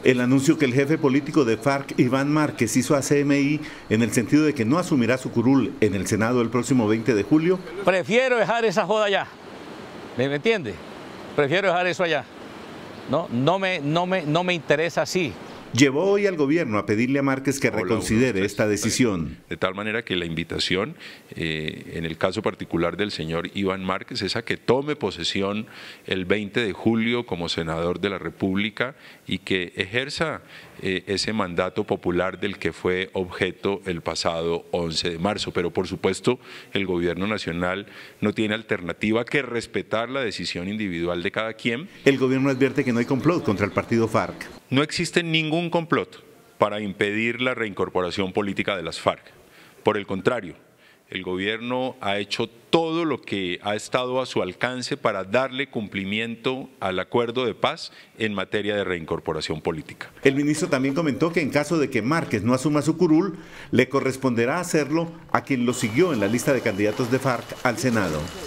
El anuncio que el jefe político de FARC, Iván Márquez, hizo a CMI en el sentido de que no asumirá su curul en el Senado el próximo 20 de julio. Prefiero dejar esa joda allá, ¿me entiende? Prefiero dejar eso allá. No me interesa así. Llevó hoy al gobierno a pedirle a Márquez que reconsidere esta decisión. De tal manera que la invitación, en el caso particular del señor Iván Márquez, es a que tome posesión el 20 de julio como senador de la República y que ejerza ese mandato popular del que fue objeto el pasado 11 de marzo. Pero por supuesto el gobierno nacional no tiene alternativa que respetar la decisión individual de cada quien. El gobierno advierte que no hay complot contra el partido FARC. No existe ningún complot para impedir la reincorporación política de las FARC. Por el contrario, el gobierno ha hecho todo lo que ha estado a su alcance para darle cumplimiento al acuerdo de paz en materia de reincorporación política. El ministro también comentó que en caso de que Márquez no asuma su curul, le corresponderá hacerlo a quien lo siguió en la lista de candidatos de FARC al Senado.